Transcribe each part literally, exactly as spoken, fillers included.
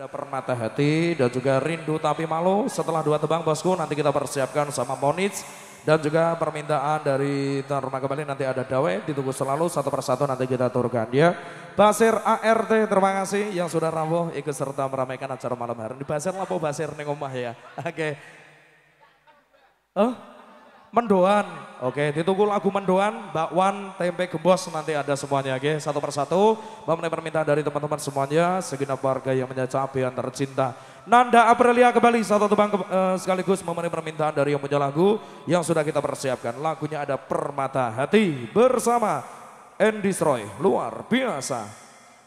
Ada Permata Hati dan juga Rindu Tapi Malu. Setelah dua tebang bosku, nanti kita persiapkan sama Monits. Dan juga permintaan dari tuan rumah kembali nanti ada Dawe, ditunggu selalu satu persatu nanti kita turunkan ya. Basir A R T, terima kasih yang sudah rawuh ikut serta meramaikan acara malam hari ini. Basir lapo Basir ning omah ya. Oke. Oh, mendoan. Oke, ditunggu lagu mendoan, bakwan, tempe gembos nanti ada semuanya. Oke, satu persatu. Memenuhi permintaan dari teman-teman semuanya, segenap warga yang menyacapi yang tercinta. Nanda Aprilia kembali satu tebang ke, uh, sekaligus memenuhi permintaan dari yang punya lagu yang sudah kita persiapkan. Lagunya ada Permata Hati bersama Andy Stroy, luar biasa.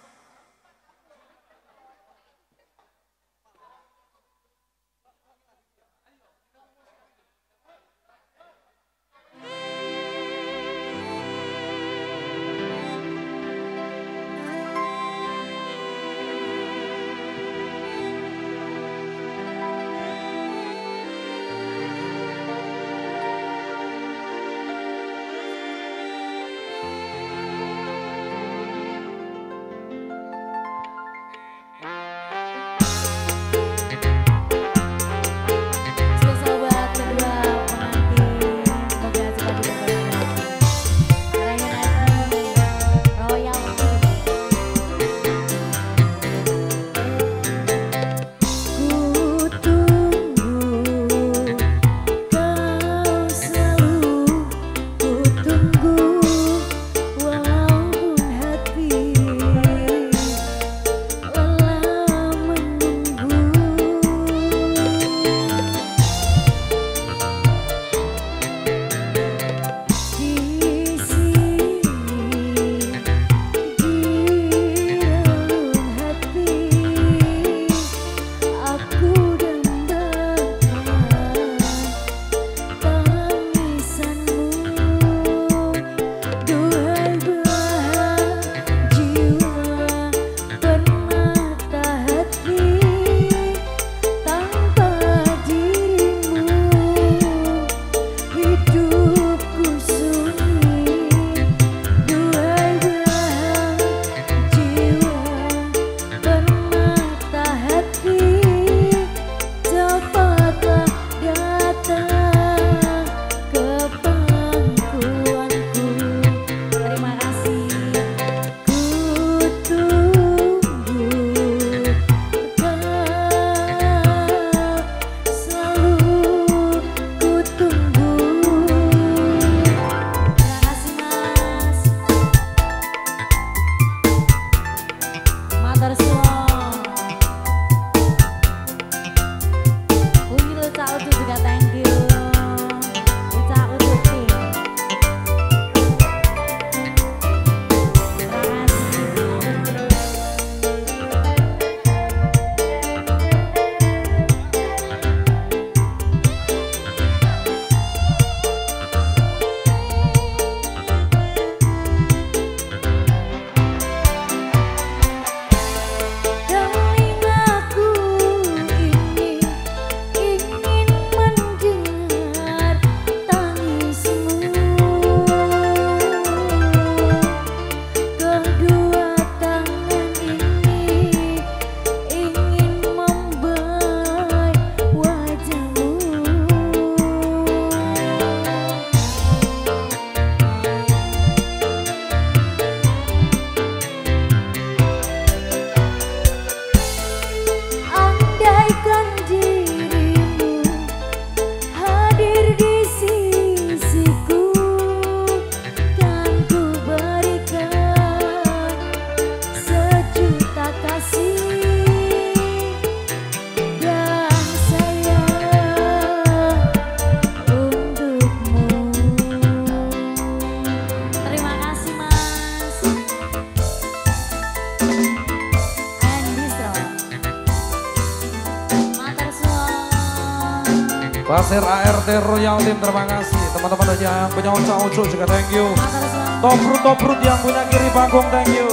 Basir A R T Royal Team, terima kasih. Teman-teman yang punya Oca-Oco juga thank you. Toprut Toprut yang punya kiri panggung thank you.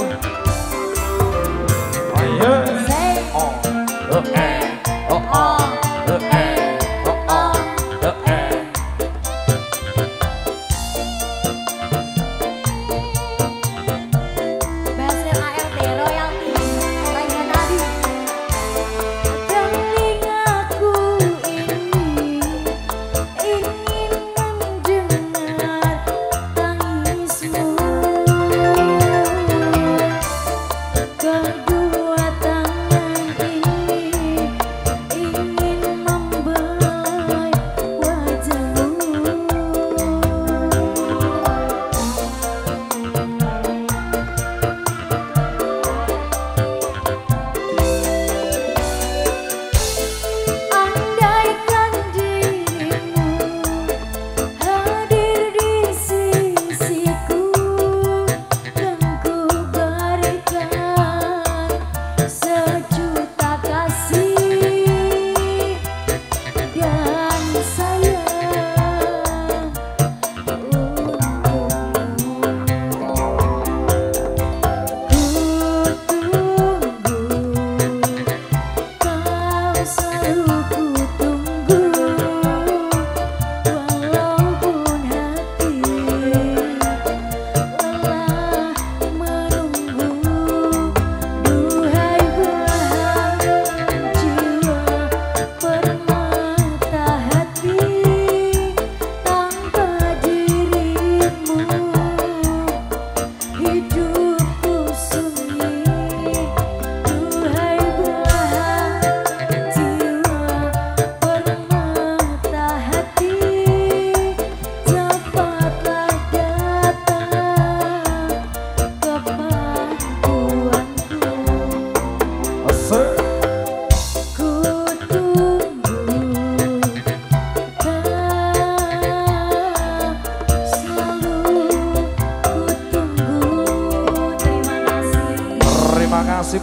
Ayo. Oh, oh, eh, oh, oh, eh, oh, oh, eh. Basir A R T Royal Team, Raina Nadi.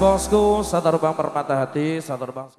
bosku, satu terbang permata hati, satu terbang